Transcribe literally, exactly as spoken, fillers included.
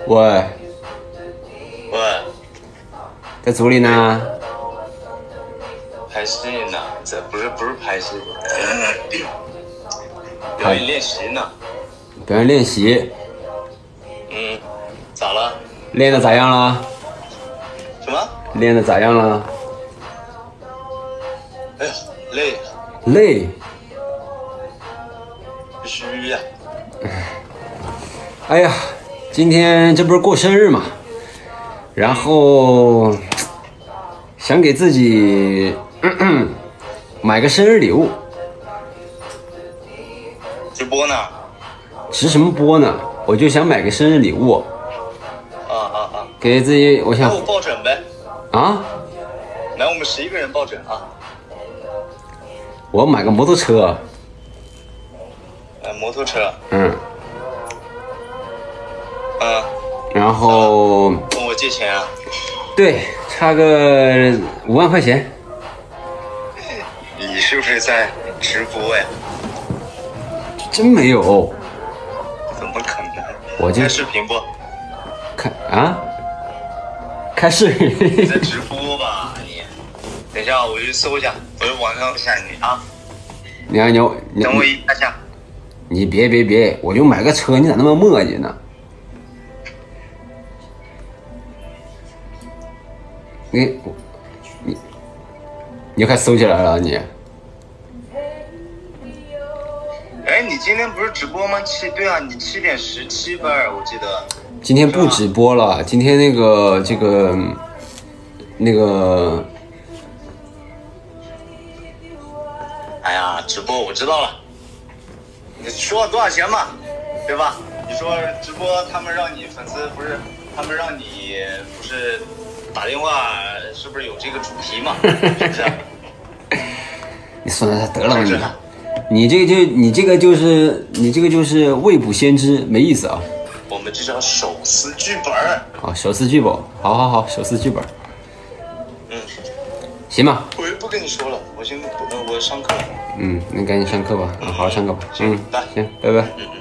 喂， 喂， 在组里呢？ 拍戏呢？这不是不是拍戏，表演练习呢。 表演练习。 嗯，咋了？ 练的咋样了？ 什么？ 练的咋样了？ 哎呀，累。 累。 必须呀。 哎呀，今天这不是过生日嘛，然后想给自己咳咳买个生日礼物。 直播呢？ 直什么播呢？我就想买个生日礼物。 啊啊啊！ 给自己，我想。 那我抱枕呗。 啊？ 来，我们十一个人抱枕啊。 我要买个摩托车。 呃，摩托车。 嗯。 嗯。 然后。 问我借钱啊？ 对，差个五万块钱。 你是不是在直播呀？ 真没有。 怎么可能？ 我就开视频不？ 开啊？开视频？ 你在直播吧你？等一下，我去搜一下，我去网上看你啊。 你看牛，你等我一下。 你别别别，我就买个车，你咋那么磨叽呢？你你你快搜起来了你？ 哎，你今天不是直播吗？七对啊，你七点十七分，我记得。 今天不直播了，今天那个这个那个。 哎呀，直播我知道了。你说多少钱嘛，对吧？你说直播他们让你粉丝不是，他们让你不是打电话，是不是有这个主题嘛？是不是？ 你算了，得了你。你这个就你这个就是你这个就是未卜先知，没意思啊。 我们这叫手撕剧本。 好，手撕剧本，好好好，手撕剧本。 嗯， 行吧。 我就不跟你说了，我先我上课。 嗯，那赶紧上课吧，好好上课吧。 嗯， 嗯，行，拜拜。 嗯嗯。